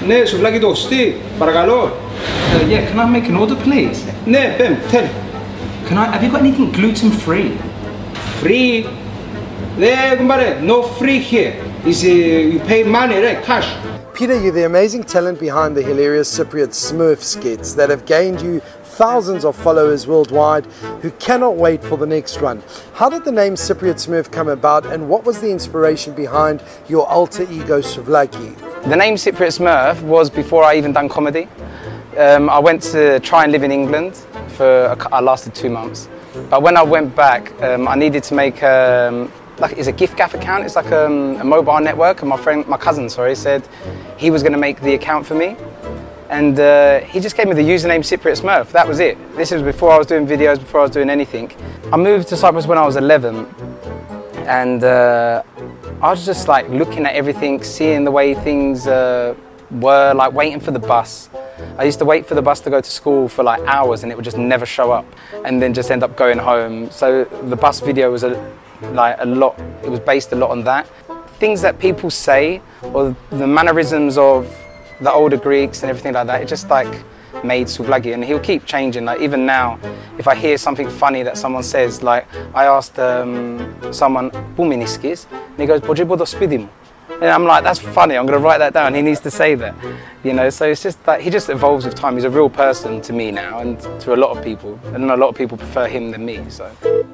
네, Souvlaki tosti, παρακαλώ. Yeah, can I make an order, please? 네, 뱀, tell. Have you got anything gluten-free? Free? 네, kumare, no free here. You pay money, right? Cash. Peter, you're the amazing talent behind the hilarious Cypriot Smurf skits that have gained you thousands of followers worldwide who cannot wait for the next one. How did the name Cypriot Smurf come about, and what was the inspiration behind your alter ego Souvlaki? The name Cypriot Smurf was before I even done comedy. I went to try and live in England I lasted 2 months. But when I went back, I needed to make it's a gift gaff account. It's like a mobile network, and my cousin, said he was going to make the account for me. And he just gave me the username Cypriot Smurf. That was it. This was before I was doing videos, before I was doing anything. I moved to Cyprus when I was 11, and I was just like looking at everything, seeing the way things were, like waiting for the bus. I used to wait for the bus to go to school for like hours, and it would just never show up, and then just end up going home. So the bus video was it was based a lot on that. Things that people say, or the mannerisms of the older Greeks and everything like that, it just like made Souvlaki, and he'll keep changing. Like even now, if I hear something funny that someone says, like I asked someone, "Πού μηνίσκεις?" and he goes, "Ποджίπω το σπίτι μου." And I'm like, that's funny, I'm going to write that down. He needs to say that, you know. So it's just that he just evolves with time. He's a real person to me now, and to a lot of people, and a lot of people prefer him than me. So.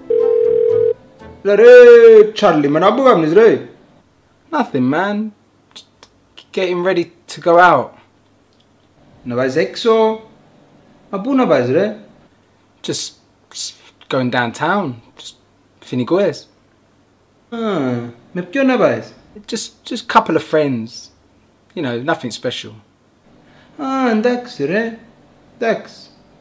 Charlie, man, what are you doing? Nothing, man. Just getting ready to go out. Να πάεις έξω? Μα πού να πάεις, ρε? Just going downtown. Just φοινικούες. Με ποιον να πάεις? Just couple of friends. You know, nothing special. Εντάξει, ρε. Εντάξει.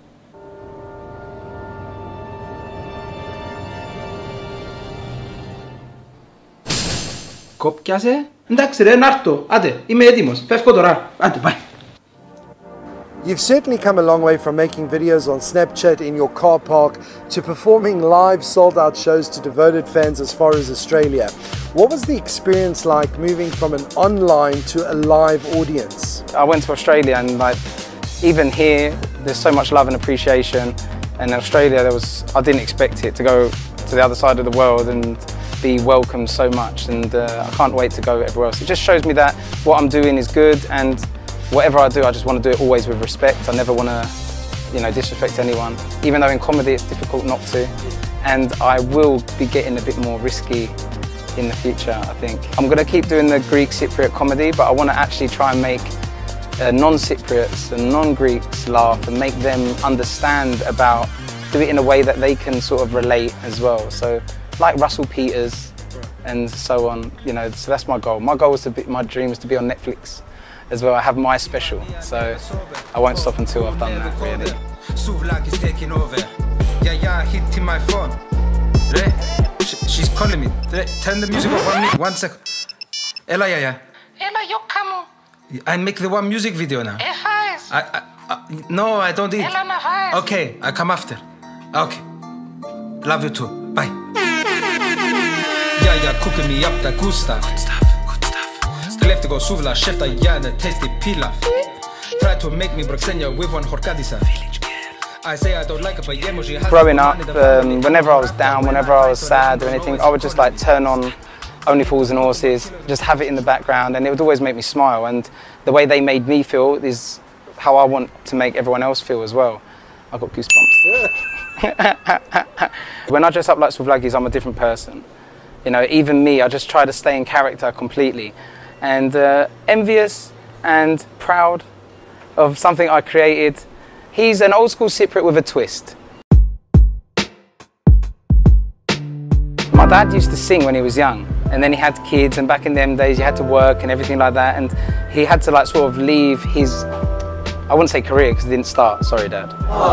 Κόπιασε. Εντάξει, ρε, να έρθω. Άντε, είμαι έτοιμος. Φεύγω τώρα. Άντε, bye. You've certainly come a long way from making videos on Snapchat in your car park to performing live sold-out shows to devoted fans as far as Australia. What was the experience like moving from an online to a live audience? I went to Australia, and like even here there's so much love and appreciation, and in Australia I didn't expect it to go to the other side of the world and be welcomed so much, and I can't wait to go everywhere else. It just shows me that what I'm doing is good, and whatever I do, I just want to do it always with respect. I never want to, you know, disrespect anyone. Even though in comedy it's difficult not to, and I will be getting a bit more risky in the future, I think. I'm going to keep doing the Greek-Cypriot comedy, but I want to actually try and make non-Cypriots and non-Greeks laugh and make them understand do it in a way that they can sort of relate as well. So, like Russell Peters and so on, you know, so that's my goal. My dream is to be on Netflix as well. I have my special, so I won't stop until I've done that, really. Souvlaki's taking over. Yeah, hit to my phone. She's calling me. Turn the music off on me. 1 sec. Ella, yeah. Ella, yo kamo. I make the one music video now. No, I don't eat. Ella, na faz. Okay, I come after. Okay. Love you too. Bye. Yeah, cooking me up that good stuff. Left to go souvla, chef the tasty pilaf. Try to make me Broxenia with one horkadisa. I say I don't like it, but yeah, growing up, whenever I was down, whenever I was sad or anything, I would just like turn on Only Fools and Horses, just have it in the background, and it would always make me smile. And the way they made me feel is how I want to make everyone else feel as well. I've got goosebumps. When I dress up like Souvlakis, I'm a different person. You know, even me, I just try to stay in character completely. And envious and proud of something I created. He's an old school Cypriot with a twist. My dad used to sing when he was young, and then he had kids, and back in them days he had to work and everything like that, and he had to like sort of leave his, I wouldn't say career because it didn't start, sorry Dad,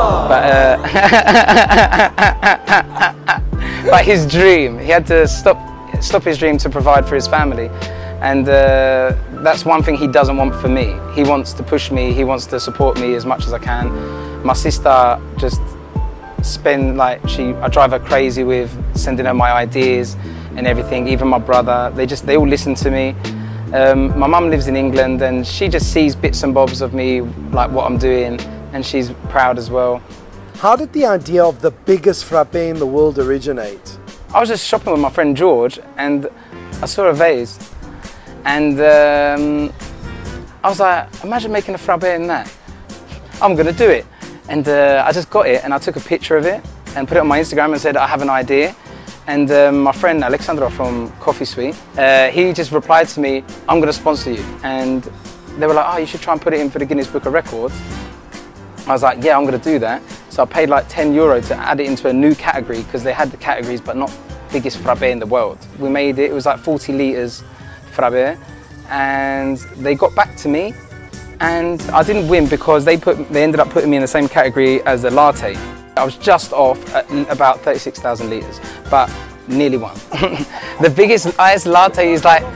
but his dream, he had to stop his dream to provide for his family. And that's one thing he doesn't want for me. He wants to push me, he wants to support me as much as I can. My sister just I drive her crazy with sending her my ideas and everything, even my brother. They all listen to me, My mum lives in England and she just sees bits and bobs of me, like what I'm doing, and she's proud as well. How did the idea of the biggest frappe in the world originate? I was just shopping with my friend George and I saw a vase and I was like, imagine making a frappe in that. I'm gonna do it. And I just got it and I took a picture of it and put it on my Instagram and said I have an idea. And my friend Alexandra from Coffee Suite, he just replied to me, I'm gonna sponsor you. And they were like, oh, you should try and put it in for the Guinness Book of Records. I was like, yeah, I'm gonna do that. So I paid like €10 to add it into a new category because they had the categories but not biggest frappe in the world. We made it, it was like 40 litres frappe, and they got back to me and I didn't win because they ended up putting me in the same category as the latte. I was just off at about 36,000 litres, but nearly won. The highest latte is like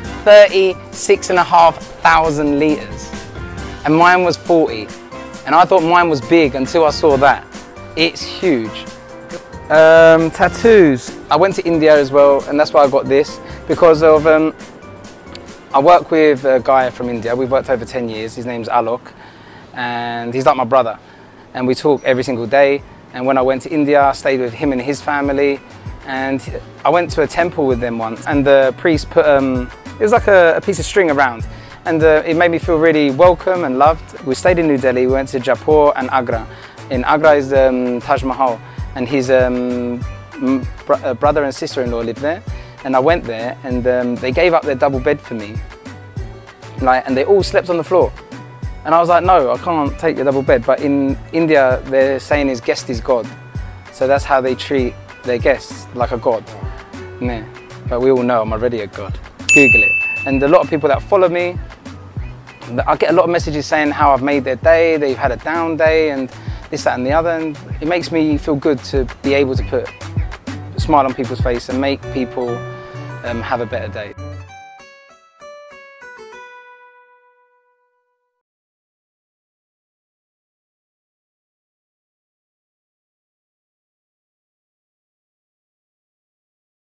36,500 litres, and mine was 40. And I thought mine was big until I saw that. It's huge. Tattoos. I went to India as well, and that's why I got this, because of I work with a guy from India. We've worked over 10 years. His name's Alok, and he's like my brother. And we talk every single day. And when I went to India, I stayed with him and his family. And I went to a temple with them once, and the priest put, it was like a piece of string around. And it made me feel really welcome and loved. We stayed in New Delhi, we went to Jaipur and Agra. In Agra is Taj Mahal, and his brother and sister-in-law lived there. And I went there, and they gave up their double bed for me. And they all slept on the floor. And I was like, no, I can't take your double bed. But in India, they're saying is guest is God. So that's how they treat their guests, like a god. Yeah. But we all know I'm already a god. Google it. And a lot of people that follow me, I get a lot of messages saying how I've made their day, they've had a down day, and this, that, and the other. And it makes me feel good to be able to put a smile on people's face and make people have a better day.